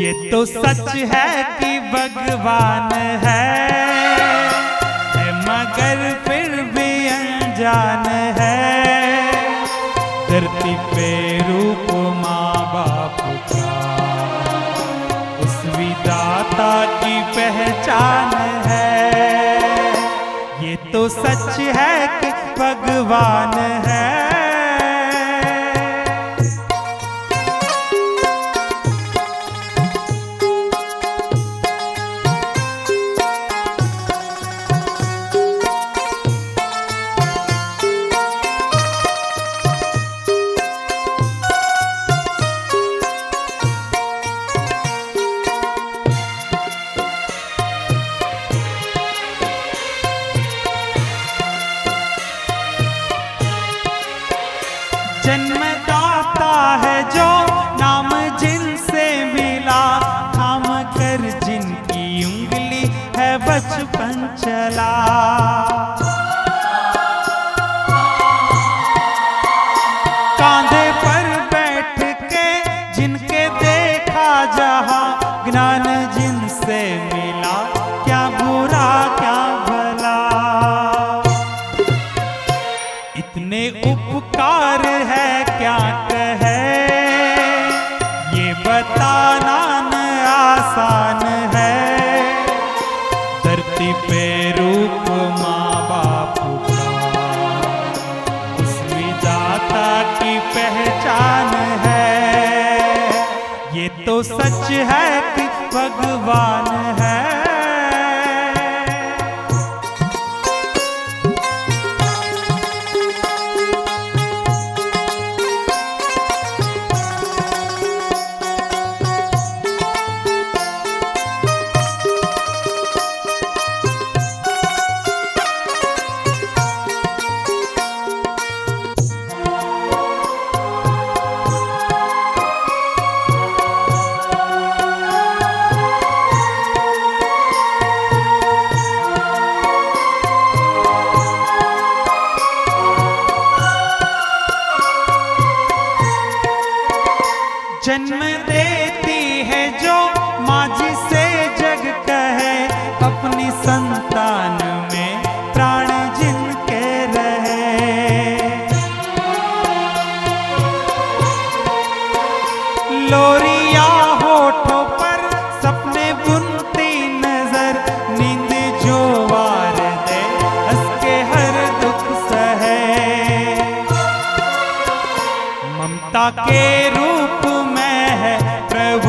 ये तो सच है कि भगवान है मगर फिर भी अनजान है। धरती पे रूप माँ बाप का उस विधाता की पहचान है। ये तो सच है कि भगवान है। जन्मदाता है जो नाम जिनसे मिला, थाम कर जिनकी उंगली है बचपन चला। कांधे पर बैठ के जिनके देखा जहां, ज्ञान जिनसे मिला क्या बुरा क्या भला। इतने उपकार है क्या कहे, ये बताना न आसान है। धरती पे रूप माँ बाप का उस विधाता की पहचान है। ये तो सच है कि भगवान है। जन्म देती है जो माँ जिसे जग कहे, अपनी संतान में प्राण जिनके रहे। लोरिया होठों पर सपने बुनती नजर, नींद जो वार दे हंस के हर दुख सहे। ममता के रूप प्रभु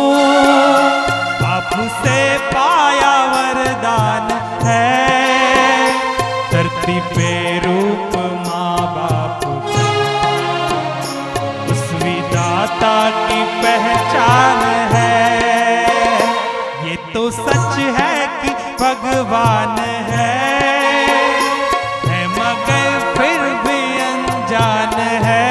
आपसे पाया वरदान है। धरती पे रूप माँ बाप का उस विधाता की पहचान है। ये तो सच है कि भगवान है मगर फिर भी अनजान है।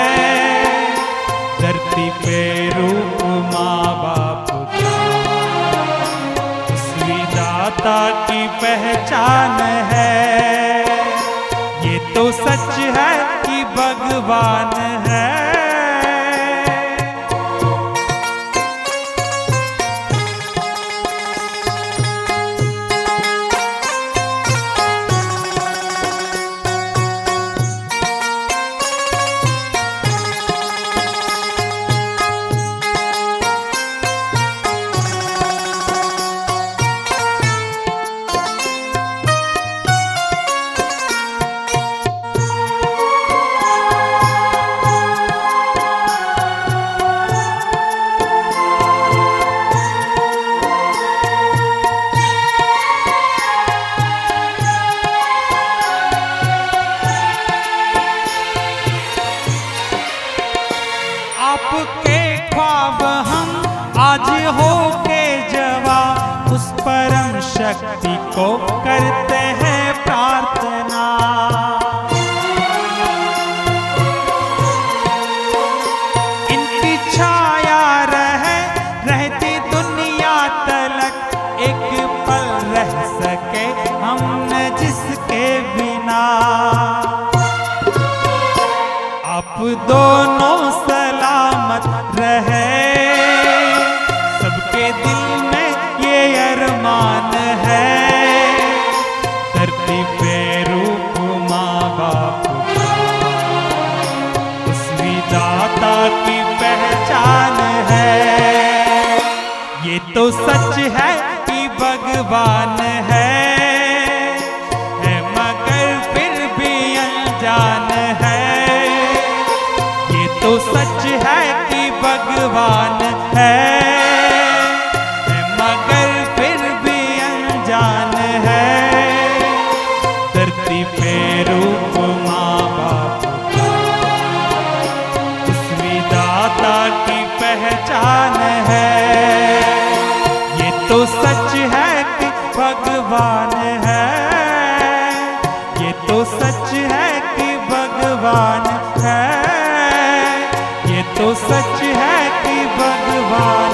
धरती पे रूप माँ बाप का उस विधाता की पहचान है। ये तो सच है कि भगवान है। आपके ख्वाब हम आज हो के जवा, उस परम शक्ति को करते हैं प्रार्थना। इनकी छाया रहती दुनिया तलक, एक पल रह सके हम न जिसके बिना। आप दोनों सलामत रहे, सबके दाता की पहचान है। ये तो सच है कि भगवान है मगर फिर भी अनजान है। ये तो सच है कि भगवान है मगर फिर भी अनजान है। धरती पे रूप माँ बाप दाता की पहचान है। ये तो सच है कि भगवान है। ये तो सच है कि भगवान है। ये तो सच है कि भगवान